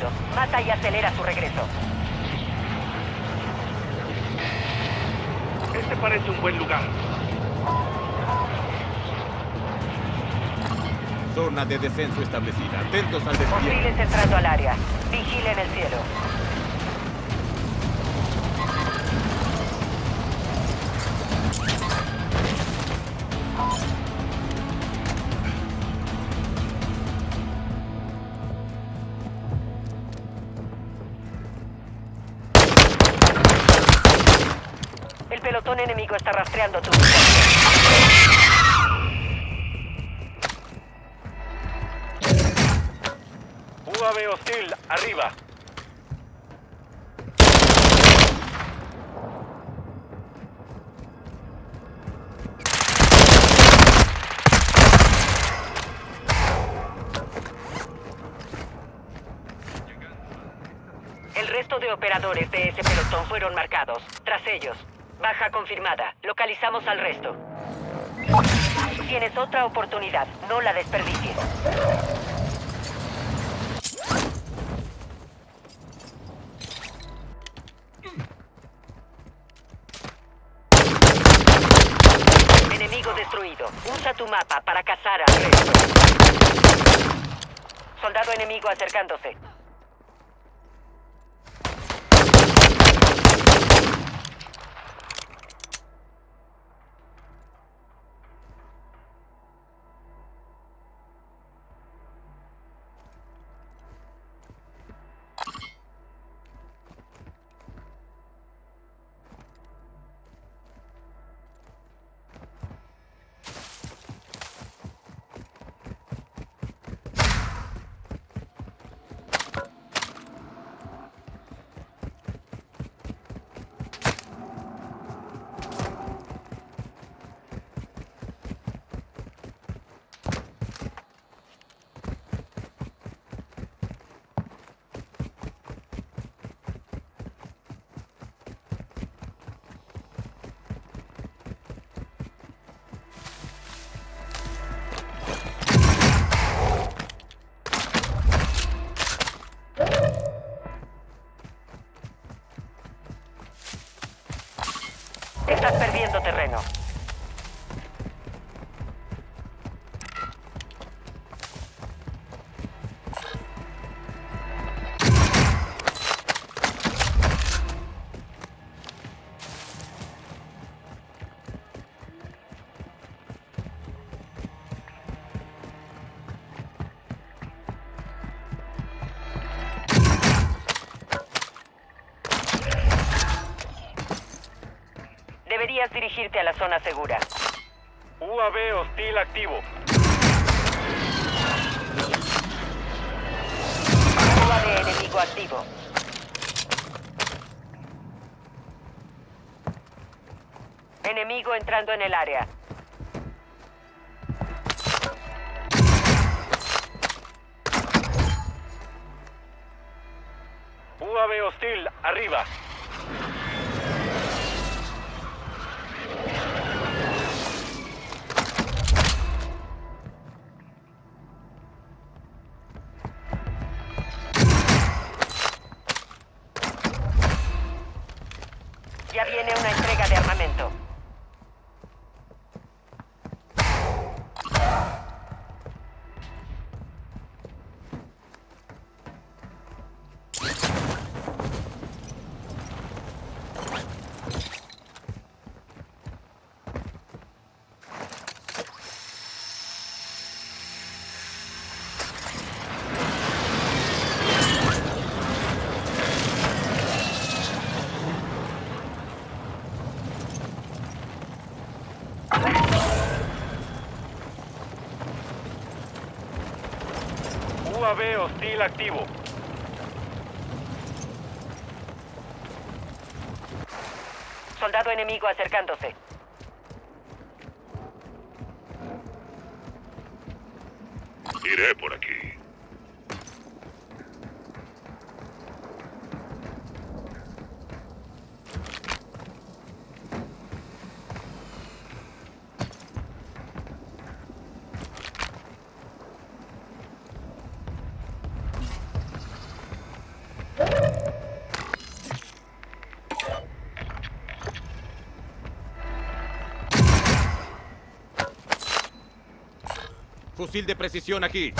enemigo. Mata y acelera su regreso. Este parece un buen lugar. Zona de descenso establecida. Atentos al despliegue. Hostiles entrando al área. Vigilen el cielo. El pelotón enemigo está rastreando tu ubicación. UAV hostil, arriba. El resto de operadores de ese pelotón fueron marcados. Tras ellos. Baja confirmada. Localizamos al resto. Tienes otra oportunidad. No la desperdicies. Enemigo destruido. Usa tu mapa para cazar al resto. Soldado enemigo acercándose. Estás perdiendo terreno. Deberías dirigirte a la zona segura. UAV hostil activo. UAV enemigo activo. Enemigo entrando en el área. UAV hostil, arriba. Ya viene una entrega de armamento. UAV hostil activo. Soldado enemigo acercándose. Iré por aquí. Fusil de precisión aquí.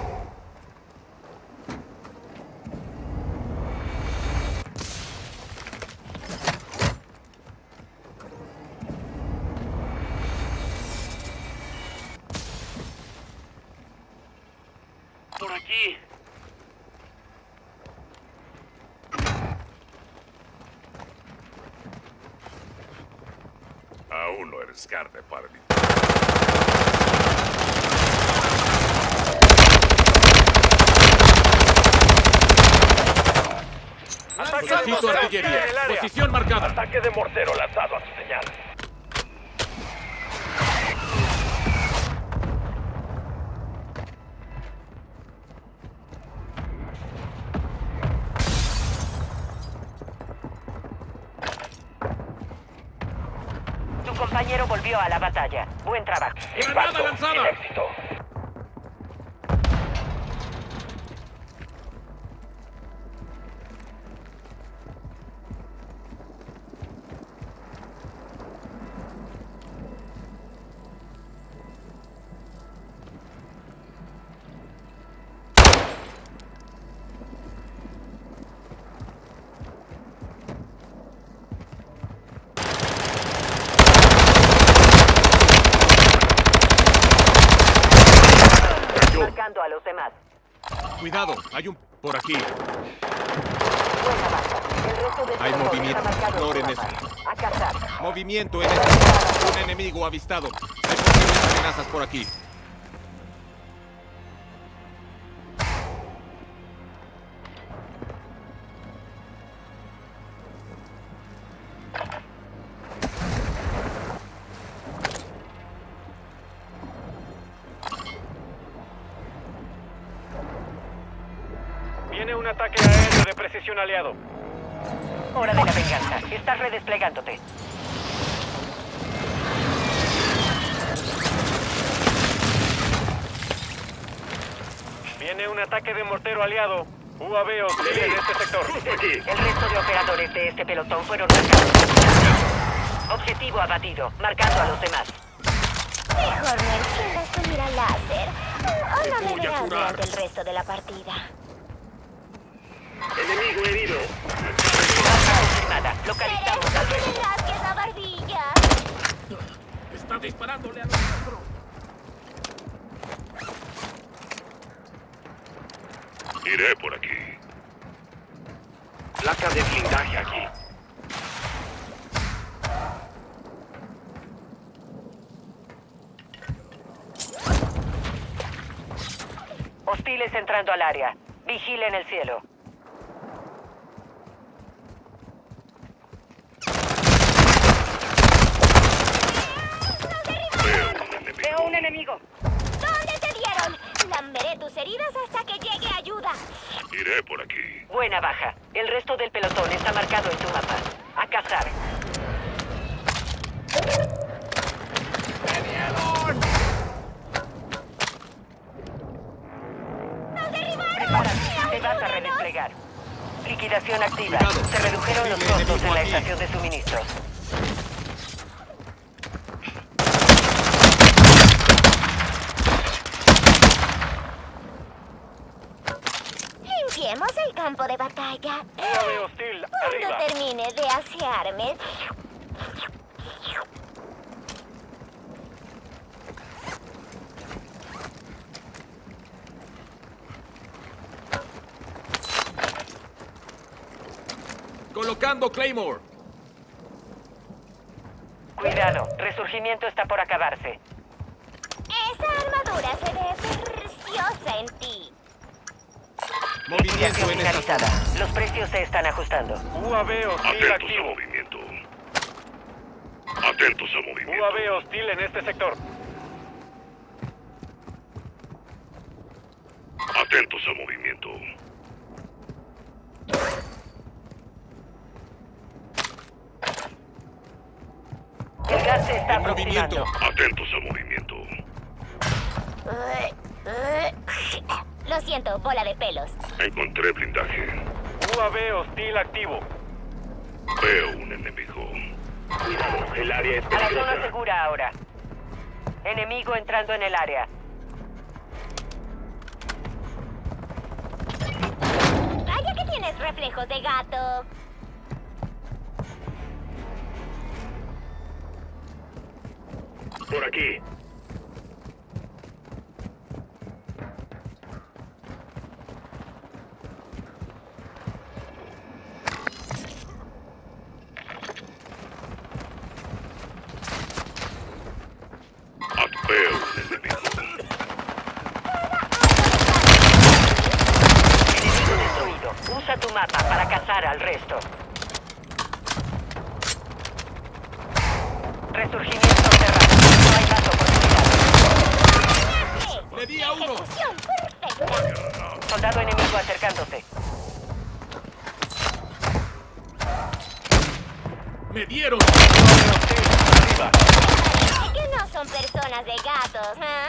Por aquí. Aún no eres carne para mí. Necesito artillería. Posición marcada. Ataque de mortero lanzado a tu señal. Tu compañero volvió a la batalla. Buen trabajo. ¡Granada lanzada! Éxito. Marcando a los demás. Cuidado, hay un... por aquí. Buena baja. El resto del Hay pelotón movimiento. está marcado en tu Ignoren mapa. A cazar. Movimiento en este... Un enemigo avistado. Hay posibles amenazas por aquí. Viene un ataque aéreo de precisión aliado. Hora de la venganza. Estás redesplegándote. Viene un ataque de mortero aliado. UAV hostil en este sector. El resto de operadores de este pelotón fueron marcados. Objetivo abatido. Marcando a los demás. Mejor no enciendas tu mira láser. O no me voy a verás curar. durante el resto de la partida. Enemigo herido. Baja confirmada. Localizamos al resto. ¡Que te rasques la barbilla! Está disparándole a nosotros. Iré por aquí. Placa de blindaje aquí. Hostiles entrando al área. Vigilen el cielo. Veo un enemigo. ¿Dónde te dieron? Lamberé tus heridas hasta que llegue ayuda. Iré por aquí. Buena baja. El resto del pelotón está marcado en tu mapa. A cazar. Prepárate. Te vas a redesplegar. Liquidación activa. Cuidado. Se redujeron los Posible costos en la enemigo aquí. estación de suministros. Limpiemos el campo de batalla. UAV hostil Cuando arriba. termine de asearme, Colocando Claymore. Cuidado. Resurgimiento está por acabarse. esa armadura se ve preciosa en ti. Movimiento Liquidación en esta finalizada. zona. Los precios se están ajustando. UAV hostil Atentos a activo. movimiento. Atentos a movimiento. UAV hostil en este sector. Atentos a movimiento. El gas se está En movimiento. aproximando. Atentos a movimiento. Lo siento, bola de pelos. Encontré blindaje. UAV hostil activo. Veo un enemigo. Cuidado, el área es A la zona segura ahora. Enemigo entrando en el área. tienes reflejos de gato. Por aquí. Veo un enemigo. Enemigo destruido. Usa tu mapa para cazar al resto. Resurgimiento cerrado. No hay más oportunidades. ¡Le di a uno! Ejecución perfecta. Soldado enemigo acercándose. ¡Me dieron! Arriba. Parece que no son personas de gatos, ¿eh?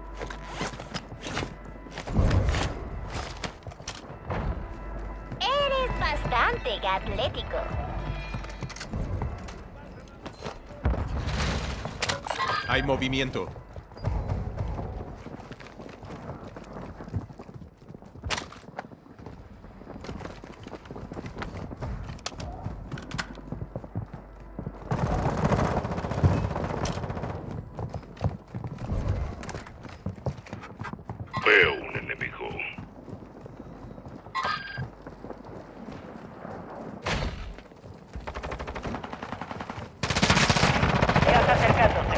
Eres bastante gatlético. Hay movimiento. Veo un enemigo. Gas acercándose.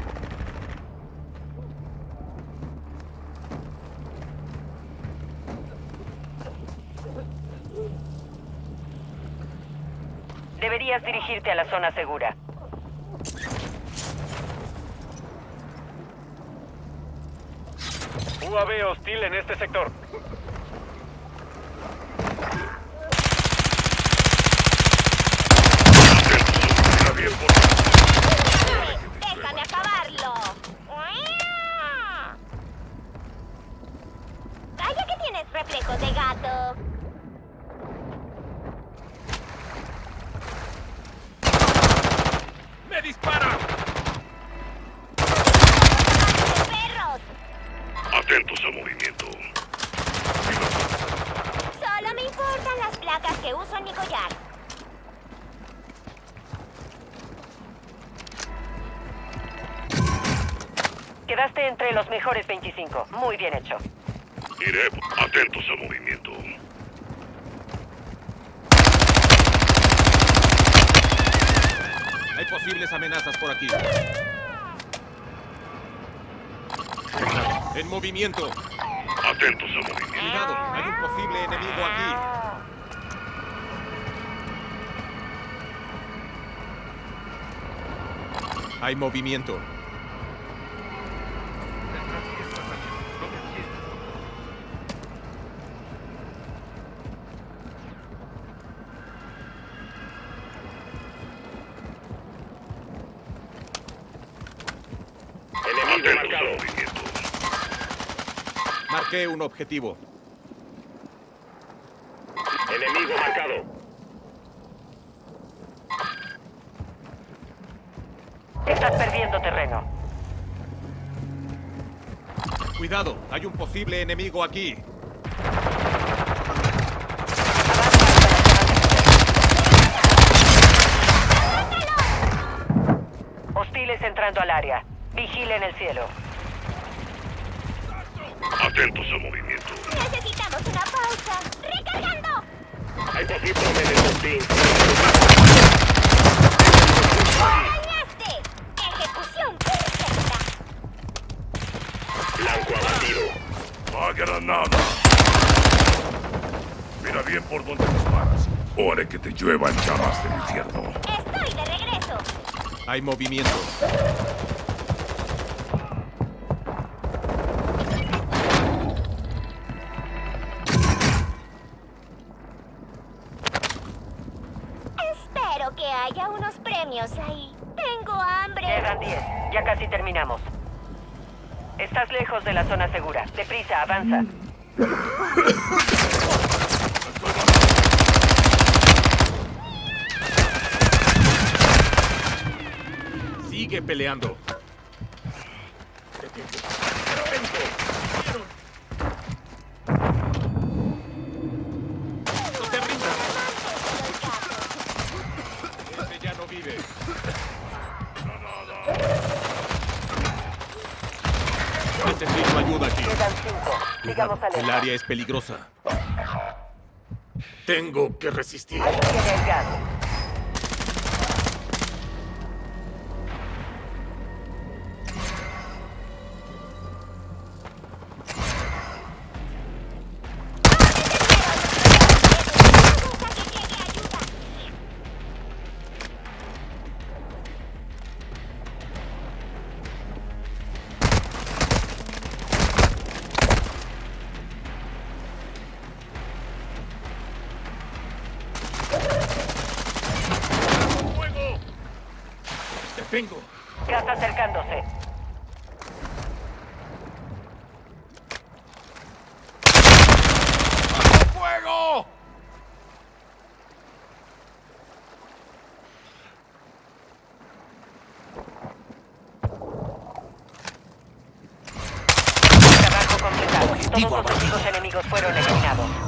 Deberías dirigirte a la zona segura. UAV hostil en este sector. Mira bien por... ¡Déjame acabarlo! Vaya que tienes reflejos de gato. ¡Me disparan! ¡Perros! Atentos al movimiento. Solo me importan las placas que uso en mi collar. Quedaste entre los mejores 25. Muy bien hecho. Iré. Atentos al movimiento. Hay posibles amenazas por aquí. En movimiento. Atentos al movimiento. Cuidado, hay un posible enemigo aquí. Hay movimiento. Enemigo marcado. Movimiento. Marqué un objetivo. Enemigo marcado. Estás perdiendo terreno. Cuidado, hay un posible enemigo aquí. Hostiles entrando al área. Vigilen el cielo. Atentos al movimiento. Necesitamos una pausa. ¡Recargando! Hay posibles enemigos. ¡Dañaste! ¡Ejecución perfecta! Blanco abatido. ¡Va granada! Mira bien por dónde disparas. O haré que te lluevan llamas del infierno. Estoy de regreso. Hay movimiento. Espero que haya unos premios ahí. Tengo hambre. Quedan 10. Ya casi terminamos. Estás lejos de la zona segura. Deprisa, avanza. Sigue peleando. No te rindas. Estamos alerta. El área es peligrosa. Tengo que resistir. Ahí tiene el gas. ¡Fuego! ¡Te tengo! Gas acercándose. ¡Fuego! Trabajo completado. Todos los enemigos fueron eliminados.